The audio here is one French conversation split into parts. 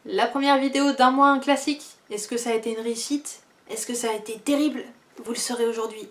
La première vidéo d'un mois un classique, est-ce que ça a été une réussite? Est-ce que ça a été terrible? Vous le saurez aujourd'hui.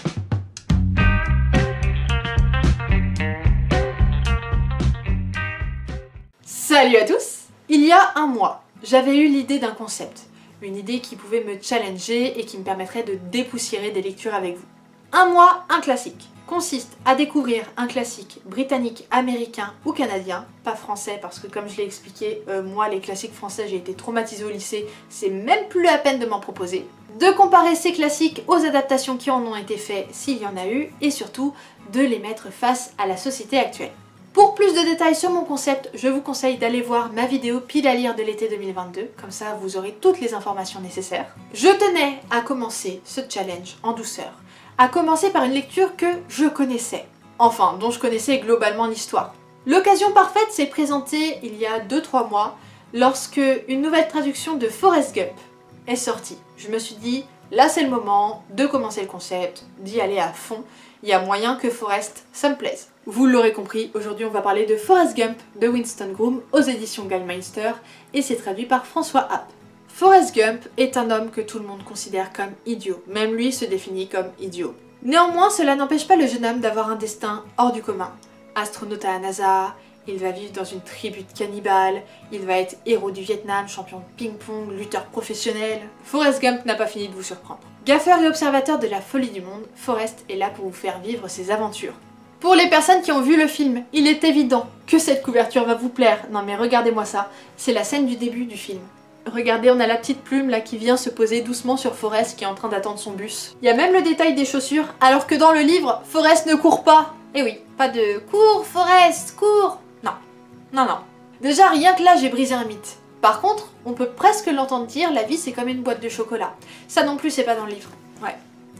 Salut à tous! Il y a un mois, j'avais eu l'idée d'un concept. Une idée qui pouvait me challenger et qui me permettrait de dépoussiérer des lectures avec vous. Un mois, un classique consiste à découvrir un classique britannique, américain ou canadien, pas français parce que comme je l'ai expliqué, moi les classiques français j'ai été traumatisée au lycée, c'est même plus la peine de m'en proposer. De comparer ces classiques aux adaptations qui en ont été faites s'il y en a eu et surtout de les mettre face à la société actuelle. Pour plus de détails sur mon concept, je vous conseille d'aller voir ma vidéo pile à lire de l'été 2022, comme ça vous aurez toutes les informations nécessaires. Je tenais à commencer ce challenge en douceur, à commencer par une lecture que je connaissais, enfin dont je connaissais globalement l'histoire. L'occasion parfaite s'est présentée il y a 2-3 mois, lorsque une nouvelle traduction de Forrest Gump est sortie. Je me suis dit, là c'est le moment de commencer le concept, d'y aller à fond, il y a moyen que Forrest, ça me plaise. Vous l'aurez compris, aujourd'hui on va parler de Forrest Gump de Winston Groom aux éditions Gallmeister et c'est traduit par François Happ. Forrest Gump est un homme que tout le monde considère comme idiot, même lui se définit comme idiot. Néanmoins, cela n'empêche pas le jeune homme d'avoir un destin hors du commun. Astronaute à la NASA, il va vivre dans une tribu de cannibales, il va être héros du Vietnam, champion de ping-pong, lutteur professionnel. Forrest Gump n'a pas fini de vous surprendre. Gaffeur et observateur de la folie du monde, Forrest est là pour vous faire vivre ses aventures. Pour les personnes qui ont vu le film, il est évident que cette couverture va vous plaire. Non mais regardez-moi ça, c'est la scène du début du film. Regardez, on a la petite plume là qui vient se poser doucement sur Forrest qui est en train d'attendre son bus. Il y a même le détail des chaussures, alors que dans le livre, Forrest ne court pas. Eh oui, pas de « cours Forrest, cours !» Non, non, non. Déjà rien que là j'ai brisé un mythe. Par contre, on peut presque l'entendre dire « la vie c'est comme une boîte de chocolat ». Ça non plus c'est pas dans le livre. Ouais.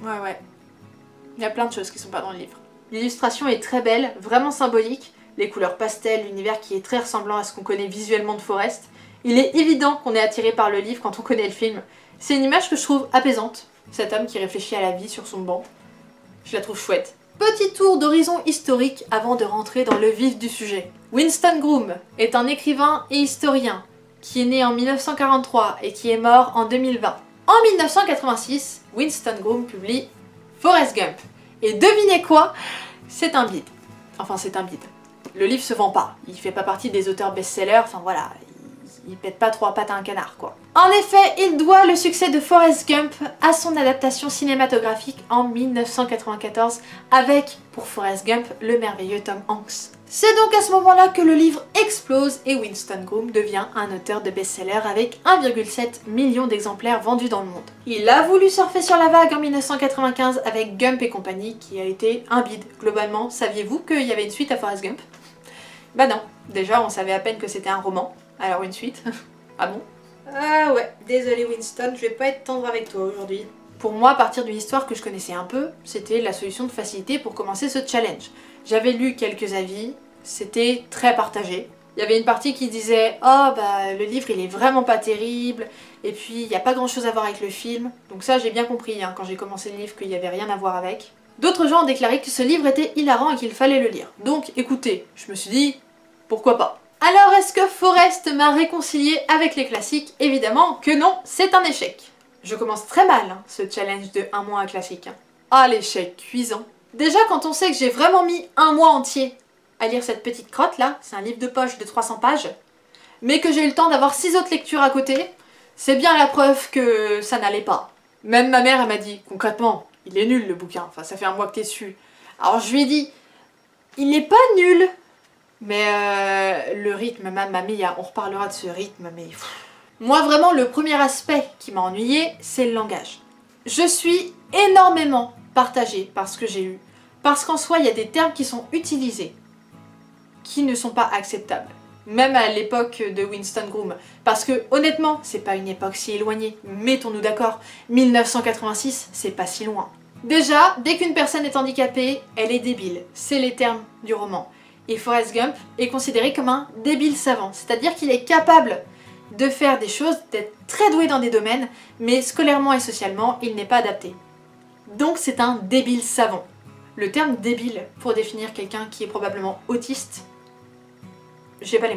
Il y a plein de choses qui sont pas dans le livre. L'illustration est très belle, vraiment symbolique. Les couleurs pastel, l'univers qui est très ressemblant à ce qu'on connaît visuellement de Forrest. Il est évident qu'on est attiré par le livre quand on connaît le film. C'est une image que je trouve apaisante. Cet homme qui réfléchit à la vie sur son banc. Je la trouve chouette. Petit tour d'horizon historique avant de rentrer dans le vif du sujet. Winston Groom est un écrivain et historien qui est né en 1943 et qui est mort en 2020. En 1986, Winston Groom publie Forrest Gump. Et devinez quoi? C'est un bide. Enfin c'est un bide. Le livre se vend pas. Il fait pas partie des auteurs best-sellers, enfin voilà. Il pète pas 3 pattes à un canard, quoi. En effet, il doit le succès de Forrest Gump à son adaptation cinématographique en 1994 avec, pour Forrest Gump, le merveilleux Tom Hanks. C'est donc à ce moment-là que le livre explose et Winston Groom devient un auteur de best-seller avec 1,7 million d'exemplaires vendus dans le monde. Il a voulu surfer sur la vague en 1995 avec Gump et compagnie qui a été un bide. Globalement, saviez-vous qu'il y avait une suite à Forrest Gump? Bah non, déjà on savait à peine que c'était un roman. Alors une suite? Ah bon? Ah ouais, désolé Winston, je vais pas être tendre avec toi aujourd'hui. Pour moi, partir d'une histoire que je connaissais un peu, c'était la solution de facilité pour commencer ce challenge. J'avais lu quelques avis, c'était très partagé. Il y avait une partie qui disait « Oh bah le livre il est vraiment pas terrible, et puis il n'y a pas grand chose à voir avec le film ». Donc ça j'ai bien compris hein, quand j'ai commencé le livre qu'il n'y avait rien à voir avec. D'autres gens ont déclaré que ce livre était hilarant et qu'il fallait le lire. Donc écoutez, je me suis dit « Pourquoi pas ?» Alors est-ce que Forrest m'a réconcilié avec les classiques? Évidemment que non, c'est un échec. Je commence très mal hein, ce challenge de 1 mois à classique. Ah l'échec cuisant. Déjà quand on sait que j'ai vraiment mis 1 mois entier à lire cette petite crotte là, c'est un livre de poche de 300 pages, mais que j'ai eu le temps d'avoir 6 autres lectures à côté, c'est bien la preuve que ça n'allait pas. Même ma mère elle m'a dit, concrètement, il est nul le bouquin, enfin ça fait 1 mois que t'es dessus. Alors je lui ai dit, il n'est pas nul. Mais le rythme, mamma mia, on reparlera de ce rythme, mais... Moi vraiment, le premier aspect qui m'a ennuyé, c'est le langage. Je suis énormément partagée par ce que j'ai lu, parce qu'en soi, il y a des termes qui sont utilisés, qui ne sont pas acceptables. Même à l'époque de Winston Groom. Parce que, honnêtement, c'est pas une époque si éloignée, mettons-nous d'accord, 1986, c'est pas si loin. Déjà, dès qu'une personne est handicapée, elle est débile, c'est les termes du roman. Et Forrest Gump est considéré comme un débile savant, c'est-à-dire qu'il est capable de faire des choses, d'être très doué dans des domaines, mais scolairement et socialement, il n'est pas adapté. Donc c'est un débile savant. Le terme débile pour définir quelqu'un qui est probablement autiste, j'ai pas les mots.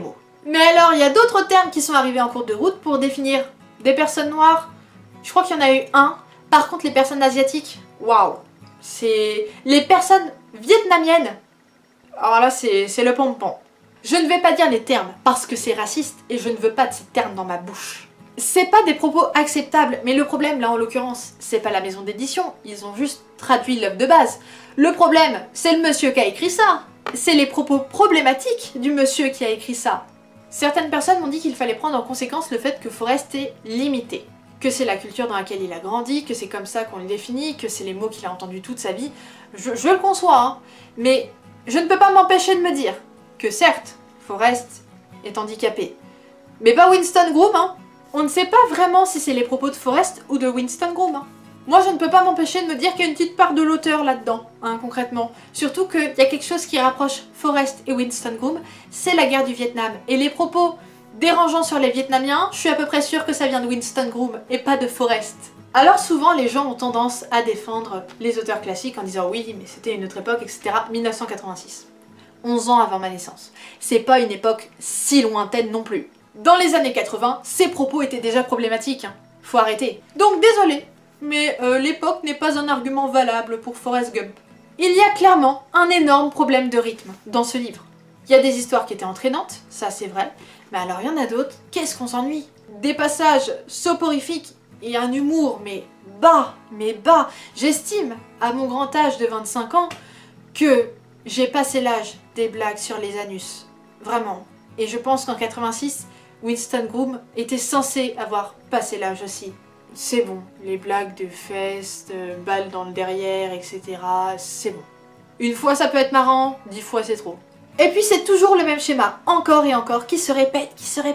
Mais alors, il y a d'autres termes qui sont arrivés en cours de route pour définir des personnes noires. Je crois qu'il y en a eu un. Par contre, les personnes asiatiques, waouh, c'est les personnes vietnamiennes. Alors là, c'est le pompon. Je ne vais pas dire les termes parce que c'est raciste et je ne veux pas de ces termes dans ma bouche. C'est pas des propos acceptables, mais le problème là en l'occurrence, c'est pas la maison d'édition, ils ont juste traduit l'œuvre de base. Le problème, c'est le monsieur qui a écrit ça. C'est les propos problématiques du monsieur qui a écrit ça. Certaines personnes m'ont dit qu'il fallait prendre en conséquence le fait que Forrest est limité. Que c'est la culture dans laquelle il a grandi, que c'est comme ça qu'on le définit, que c'est les mots qu'il a entendus toute sa vie. Je le conçois, hein, mais je ne peux pas m'empêcher de me dire que certes, Forrest est handicapé. Mais pas Winston Groom, hein. On ne sait pas vraiment si c'est les propos de Forrest ou de Winston Groom, hein. Moi, je ne peux pas m'empêcher de me dire qu'il y a une petite part de l'auteur là-dedans, hein, concrètement. Surtout qu'il y a quelque chose qui rapproche Forrest et Winston Groom, c'est la guerre du Vietnam. Et les propos dérangeants sur les Vietnamiens, je suis à peu près sûre que ça vient de Winston Groom et pas de Forrest. Alors souvent, les gens ont tendance à défendre les auteurs classiques en disant oui, mais c'était une autre époque, etc. 1986. 11 ans avant ma naissance. C'est pas une époque si lointaine non plus. Dans les années 80, ces propos étaient déjà problématiques, hein. Faut arrêter. Donc désolé, mais l'époque n'est pas un argument valable pour Forrest Gump. Il y a clairement un énorme problème de rythme dans ce livre. Il y a des histoires qui étaient entraînantes, ça c'est vrai, mais alors il y en a d'autres, qu'est-ce qu'on s'ennuie? Des passages soporifiques et un humour, mais bas. J'estime, à mon grand âge de 25 ans, que j'ai passé l'âge des blagues sur les anus. Vraiment. Et je pense qu'en 86, Winston Groom était censé avoir passé l'âge aussi. C'est bon, les blagues de fesses, de balles dans le derrière, etc. C'est bon. Une fois ça peut être marrant, 10 fois c'est trop. Et puis c'est toujours le même schéma, encore et encore, qui se répète.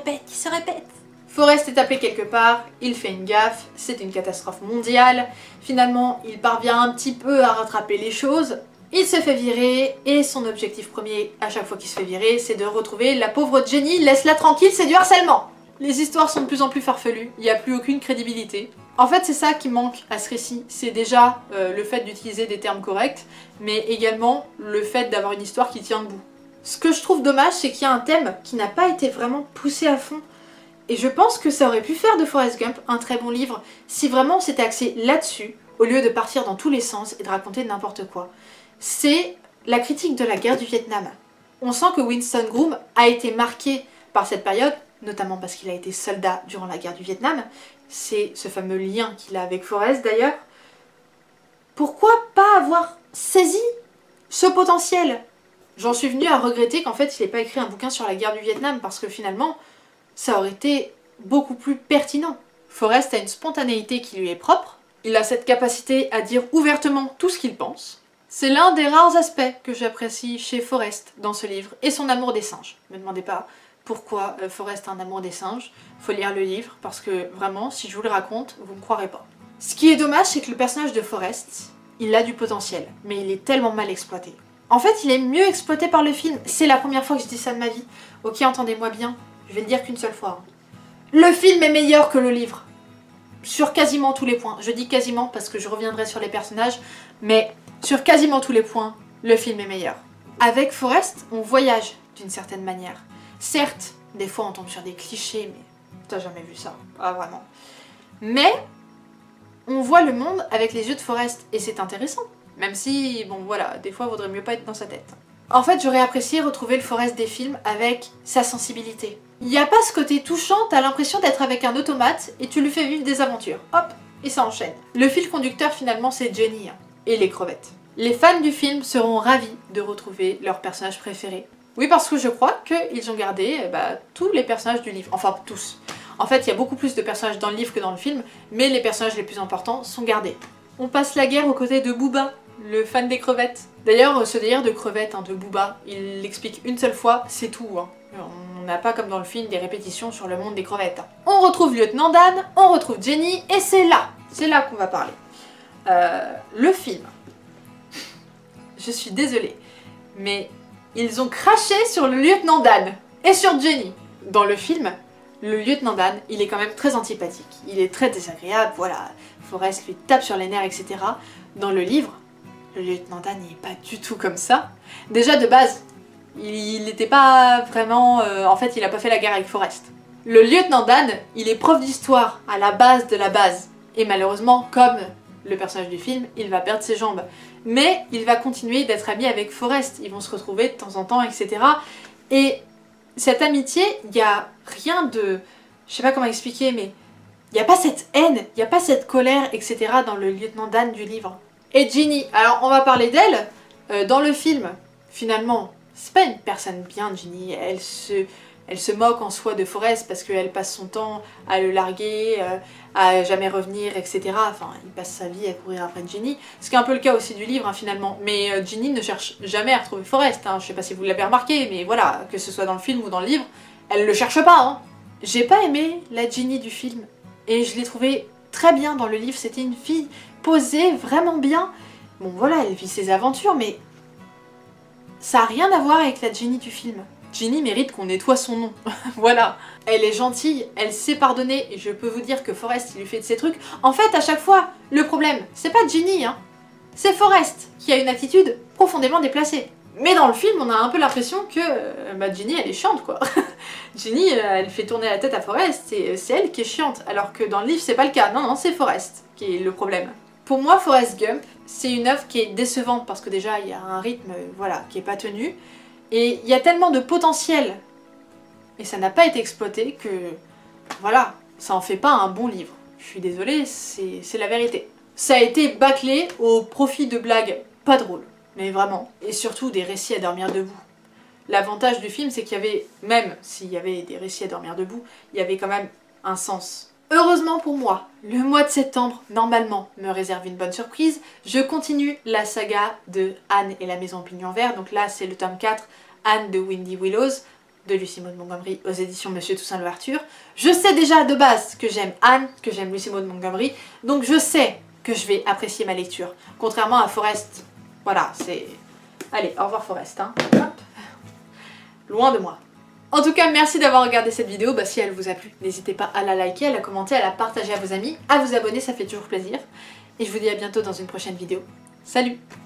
Forrest est appelé quelque part, il fait une gaffe, c'est une catastrophe mondiale. Finalement, il parvient un petit peu à rattraper les choses. Il se fait virer, et son objectif premier à chaque fois qu'il se fait virer, c'est de retrouver la pauvre Jenny, laisse-la tranquille, c'est du harcèlement. Les histoires sont de plus en plus farfelues, il n'y a plus aucune crédibilité. En fait, c'est ça qui manque à ce récit, c'est déjà le fait d'utiliser des termes corrects, mais également le fait d'avoir une histoire qui tient debout. Ce que je trouve dommage, c'est qu'il y a un thème qui n'a pas été vraiment poussé à fond. Et je pense que ça aurait pu faire de Forrest Gump un très bon livre si vraiment on s'était axé là-dessus, au lieu de partir dans tous les sens et de raconter n'importe quoi. C'est la critique de la guerre du Vietnam. On sent que Winston Groom a été marqué par cette période, notamment parce qu'il a été soldat durant la guerre du Vietnam. C'est ce fameux lien qu'il a avec Forrest d'ailleurs. Pourquoi pas avoir saisi ce potentiel? J'en suis venue à regretter qu'en fait il n'ait pas écrit un bouquin sur la guerre du Vietnam parce que finalement ça aurait été beaucoup plus pertinent. Forrest a une spontanéité qui lui est propre, il a cette capacité à dire ouvertement tout ce qu'il pense. C'est l'un des rares aspects que j'apprécie chez Forrest dans ce livre, et son amour des singes. Ne me demandez pas pourquoi Forrest a un amour des singes, faut lire le livre, parce que vraiment, si je vous le raconte, vous ne me croirez pas. Ce qui est dommage, c'est que le personnage de Forrest, il a du potentiel, mais il est tellement mal exploité. En fait, il est mieux exploité par le film, c'est la première fois que je dis ça de ma vie. Ok, entendez-moi bien, je vais le dire qu'une seule fois. Le film est meilleur que le livre. Sur quasiment tous les points. Je dis quasiment parce que je reviendrai sur les personnages, mais sur quasiment tous les points, le film est meilleur. Avec Forrest, on voyage d'une certaine manière. Certes, des fois on tombe sur des clichés, mais t'as jamais vu ça, pas vraiment. Mais on voit le monde avec les yeux de Forrest, et c'est intéressant. Même si, bon voilà, des fois il vaudrait mieux pas être dans sa tête. En fait, j'aurais apprécié retrouver le Forrest des films avec sa sensibilité. Il n'y a pas ce côté touchant, t'as l'impression d'être avec un automate et tu lui fais vivre des aventures. Hop, et ça enchaîne. Le fil conducteur finalement c'est Jenny et les crevettes. Les fans du film seront ravis de retrouver leur personnage préféré. Oui, parce que je crois qu'ils ont gardé tous les personnages du livre. Enfin, tous. En fait, il y a beaucoup plus de personnages dans le livre que dans le film, mais les personnages les plus importants sont gardés. On passe la guerre aux côtés de Booba, le fan des crevettes. D'ailleurs, ce délire de crevettes, de Booba, il l'explique une seule fois, c'est tout. On n'a pas comme dans le film des répétitions sur le monde des crevettes. On retrouve Lieutenant Dan, on retrouve Jenny, et c'est là qu'on va parler. Le film. Je suis désolée, mais ils ont craché sur le Lieutenant Dan et sur Jenny. Dans le film, le Lieutenant Dan, il est quand même très antipathique. Il est très désagréable, voilà. Forrest lui tape sur les nerfs, etc. Dans le livre, le Lieutenant Dan n'est pas du tout comme ça. Déjà, de base, Il n'était pas vraiment... en fait, il a pas fait la guerre avec Forrest. Le lieutenant Dan, il est prof d'histoire à la base de la base. Et malheureusement, comme le personnage du film, il va perdre ses jambes. Mais il va continuer d'être ami avec Forrest. Ils vont se retrouver de temps en temps, etc. Et cette amitié, il n'y a rien de... Je sais pas comment expliquer, mais... Il n'y a pas cette haine, il n'y a pas cette colère, etc. dans le lieutenant Dan du livre. Et Ginny, alors on va parler d'elle. Dans le film, finalement, c'est pas une personne bien, Ginny. Elle se moque en soi de Forrest parce qu'elle passe son temps à le larguer, à jamais revenir, etc. Enfin, il passe sa vie à courir après Ginny. Ce qui est un peu le cas aussi du livre, hein, finalement. Mais Ginny ne cherche jamais à retrouver Forrest. Hein. Je sais pas si vous l'avez remarqué, mais voilà, que ce soit dans le film ou dans le livre, elle le cherche pas. Hein. J'ai pas aimé la Ginny du film. Et je l'ai trouvée très bien dans le livre. C'était une fille posée, vraiment bien. Bon, voilà, elle vit ses aventures, mais ça n'a rien à voir avec la Ginny du film. Ginny mérite qu'on nettoie son nom. Voilà. Elle est gentille, elle sait pardonner, et je peux vous dire que Forrest, il lui fait de ses trucs. En fait, à chaque fois, le problème, c'est pas Ginny, hein. C'est Forrest qui a une attitude profondément déplacée. Mais dans le film, on a un peu l'impression que Ginny, elle est chiante, quoi. Ginny, elle fait tourner la tête à Forrest, et c'est elle qui est chiante. Alors que dans le livre, c'est pas le cas. Non, non, c'est Forrest qui est le problème. Pour moi, Forrest Gump, c'est une œuvre qui est décevante, parce que déjà, il y a un rythme, voilà, qui est pas tenu. Et il y a tellement de potentiel, et ça n'a pas été exploité, que, voilà, ça en fait pas un bon livre. Je suis désolée, c'est la vérité. Ça a été bâclé au profit de blagues pas drôles. Mais vraiment. Et surtout des récits à dormir debout. L'avantage du film, c'est qu'il y avait, même s'il y avait des récits à dormir debout, il y avait quand même un sens. Heureusement pour moi, le mois de septembre, normalement, me réserve une bonne surprise. Je continue la saga de Anne et la Maison au Pignon Vert. Donc là, c'est le tome 4, Anne de Windy Willows, de Lucy Maud Montgomery aux éditions Monsieur Toussaint Louverture. Je sais déjà de base que j'aime Anne, que j'aime Lucy Maud Montgomery, donc je sais que je vais apprécier ma lecture. Contrairement à Forrest. Voilà, c'est... Allez, au revoir Forrest, hein. Hop. Loin de moi. En tout cas, merci d'avoir regardé cette vidéo. Bah, si elle vous a plu, n'hésitez pas à la liker, à la commenter, à la partager à vos amis, à vous abonner, ça fait toujours plaisir. Et je vous dis à bientôt dans une prochaine vidéo. Salut!